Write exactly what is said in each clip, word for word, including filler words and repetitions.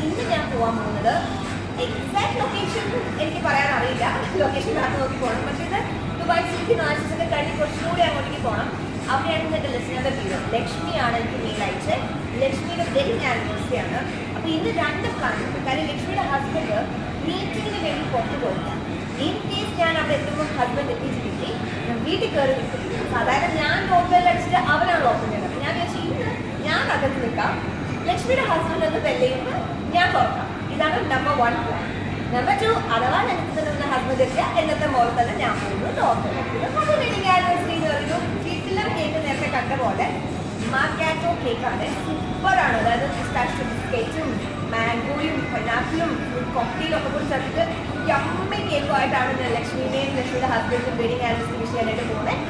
ഇന്ന് ഞാൻ പോകാൻ പോകുന്നത് എക്സാക്ട് ലൊക്കേഷൻ എനിക്ക് പറയാൻ അറിയില്ല, ലൊക്കേഷൻ കാത്ത് നോക്കി പോകണം. പക്ഷേ ഇത് ദുബായ് സിറ്റി നാശൊക്കെ കഴിഞ്ഞ് കുറച്ചുകൂടി അങ്ങോട്ടേക്ക് പോകണം. അവിടെയാണ് ഇന്നത്തെ ലിസ്റ്റിനയുടെ പേര് ലക്ഷ്മിയാണ്. എനിക്ക് മെയിൽ അയച്ച് ലക്ഷ്മിയുടെ വെഡിങ് ആനിവേഴ്സറി ആണ്. അപ്പോൾ ഇന്ന് രണ്ട് പ്ലാൻ ഉണ്ട്. കാര്യം ലക്ഷ്മിയുടെ ഹസ്ബൻഡ് മീറ്റിങ്ങിന് വേണ്ടി പുറത്തു പോയില്ല. ഇൻ കേസ് ഞാൻ അവിടെ എത്തുമ്പോൾ ഹസ്ബൻഡ് എത്തിച്ചിട്ടില്ലേ ഞാൻ വീട്ടിൽ കയറി നിൽക്കുന്നു. സാധാരണ ഞാൻ ലോക്കലിൽ അടിച്ചിട്ട് അവരാണ് ലോക്കൽ ചെയ്യുന്നത്. ഞാൻ വിചാരിച്ചു ഇന്ന് ഞാൻ അകത്ത് നിൽക്കാം, ലക്ഷ്മിയുടെ ഹസ്ബൻഡ് ഒന്ന് പെല്ലുമ്പോൾ ഞാൻ തുറക്കാം. ഇതാണ് number one plan. Number two, അഥവാ എനിക്ക് തന്നെ ഹസ്ബൻഡ് എത്തിയ എന്നത്തെ മോൾ തന്നെ ഞാൻ പോകുന്നു ലോക്കൽ വെഡിങ് ആനിവേഴ്സറി എന്ന് പറയുന്നു. വീട്ടിലും കേക്ക് നേരത്തെ കണ്ട പോലെ മാക്കാറ്റോ കേക്കാണ്, സൂപ്പറാണ്. അതായത് പിസ്താഷ്യോ ബിസ്ക്കറ്റും മാംഗോയും പൈനാപ്പിളും കോക്കറ്റെയിലും ഒക്കെ കൂടി ചേർത്തിട്ട് യമ്മി കേക്കുമായിട്ടാണ് ഞാൻ ലക്ഷ്മിയുടെയും ലക്ഷ്മിയുടെ ഹസ്ബൻഡും വെഡിങ് ആനിവേഴ്സറി വിഷ് ചെയ്യാനായിട്ട് പോകുന്നത്.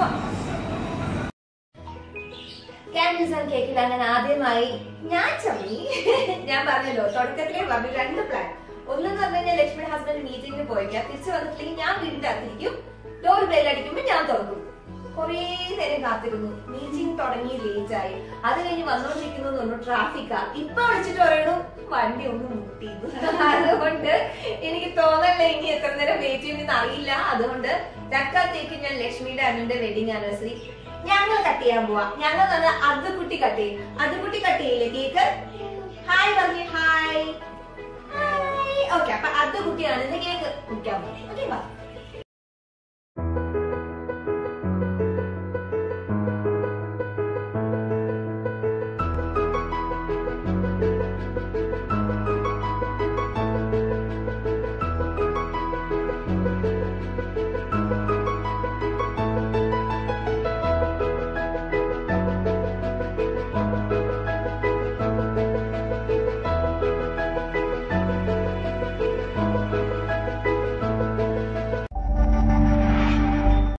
കാൻഡീസ് ആൻഡ് കേക്കിൽ അങ്ങനെ ആദ്യമായി ഞാൻ ചമ്മി. ഞാൻ പറഞ്ഞല്ലോ തുടക്കത്തിലേ പറഞ്ഞു രണ്ട് പ്ലാൻ. ഒന്നെന്ന് പറഞ്ഞു കഴിഞ്ഞാൽ ലക്ഷ്മിയുടെ ഹസ്ബൻഡ് മീറ്റിംഗിന് പോയിക്കാം, തിരിച്ചു വന്നിട്ടില്ലെങ്കിൽ ഞാൻ വീടിന്റെ അകത്തിരിക്കും, ഡോർ ബെല്ലടിക്കുമ്പോൾ ഞാൻ തുറക്കും. കുറേ നേരം കാത്തിരുന്നു, മീറ്റിംഗ് തുടങ്ങി ലേറ്റ് ആയി. അത് കഴിഞ്ഞ് വന്നോണ്ടിരിക്കുന്നു പറഞ്ഞു ട്രാഫിക്കാ. ഇപ്പൊ വിളിച്ചിട്ട് പറയണു വണ്ടി ഒന്ന് മുട്ടിയിരുന്നു. അതുകൊണ്ട് എനിക്ക് തോന്നല്ല ഇനി എത്ര നേരം വെയിറ്റ് ചെയ്യുമെന്ന് അറിയില്ല. അതുകൊണ്ട് തക്കാത്തേക്ക് ഞാൻ ലക്ഷ്മിയുടെ അണ്ണന്റെ വെഡിങ് ആനിവേഴ്സറി ഞങ്ങൾ കട്ട് ചെയ്യാൻ പോവാ. ഞങ്ങൾ തന്നെ അത് കുട്ടി കട്ട് ചെയ്യും. അത് കുട്ടി കട്ട് ചെയ്യില്ലേ കേക്ക്? ഹായ് പറഞ്ഞു ഹായ് ഹായ്. ഓക്കെ, അപ്പൊ അത് കുട്ടിയാണ് കേക്ക് മുറിക്കാൻ പോകും. ഓക്കെ,